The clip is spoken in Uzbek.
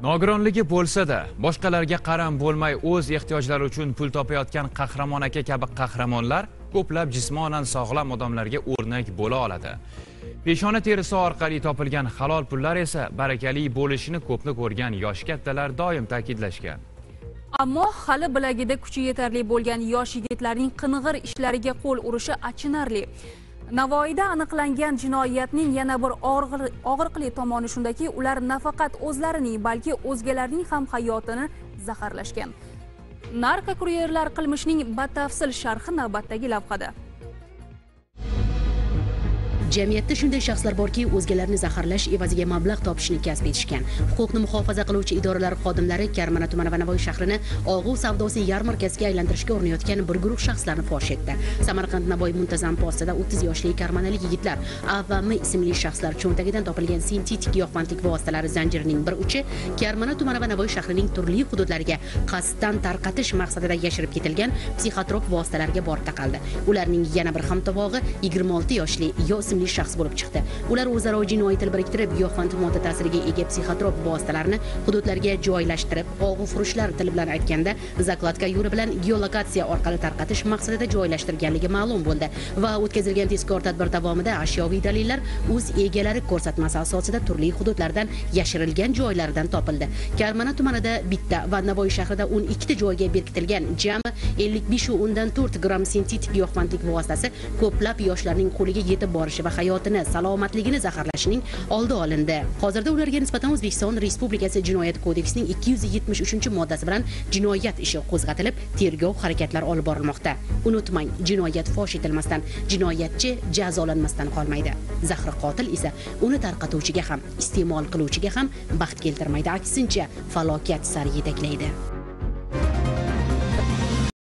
Nogironligi bo'lsa-da, boshqalarga qaram bo'lmay o'z ehtiyojlari uchun pul topayotgan Qahramon aka kabi qahramonlar ko'plab jismonan sog'lom odamlarga o'rnak bo'la oladi. Peshona terisi orqali topilgan halol pullar esa barakali bo'lishini ko'pni ko'rgan yosh kattalar doim ta'kidlashgan. Ammo hali bilagida kuchi yetarli bo'lgan yosh yigitlarning qing'ir ishlariga qo'l urishi achinarli. Navoiyda aniqlangan jinoyatning yana bir og'riqli tomoni shundaki, ular nafaqat o'zlarining, balki o'zgalarning ham hayotini zaharlashgan. Narkokuryerlar qilmishining batafsil sharhi navbatdagi lavhada. Jamiyatda shunday shaxslar borki, o'zgalarni zaharlash evaziga mablag' topishni kasb etishgan. Huquqni muhofaza qiluvchi idoralar xodimlari Karmana tumani va Navoiy shahrini og'u savdosi yarmarkasiga aylantirishga urinayotgan bir guruh shaxslarni fosh etdi. Samarqand Navoiy muntazam postida 30 yoshli karmanalik yigitlar A va M ismli shaxslar cho'ntagidan topilgan sintetik giyohvandlik vositalari zanjirining bir uchi Karmana tumani va Navoiy shahrining turli hududlariga qasddan tarqatish maqsadida yashirib ketilgan psixotrop vositalarga borib taqaldi. Ularning yana bir hamtovog'i 26 yoshli Yo ismli shaxs bo'lib chiqdi. Ular o'zaro jinoiy til biriktirib, giyohvand modda ta'siriga ega psixotrop vositalarni hududlarga joylashtirib, og'u furushlar tili bilan aytganda, zakladka yo'li bilan geolokatsiya orqali tarqatish maqsadida joylashtirganligi ma'lum bo'ldi va o'tkazilgan tezkor tadbir davomida ashyoviy dalillar o'z egalari ko'rsatmasi asosida turli hududlardan yashirilgan joylaridan topildi. Karmana tumanida bitta va Navoiy shahrida 12 ta joyga berkitilgan jami 55 va undan 4 gram sintetik giyohvandlik vositasi ko'plab yoshlarning qo'liga yetib borishi va hayotini, salomatligini zaharlashining oldi olindi. Hozirda ularga nisbatan O'zbekiston Respublikasi Jinoyat kodeksining 273-moddasi bilan jinoyat ishi qo'zg'atilib, tergov harakatlari olib borilmoqda. Unutmang, jinoyat fosh etilmasdan, jinoyatchi jazolanmasdan qolmaydi. Zahri qotil esa uni tarqatuvchiga ham, iste'mol qiluvchiga ham baxt keltirmaydi, aksincha falokat sari yetaklaydi.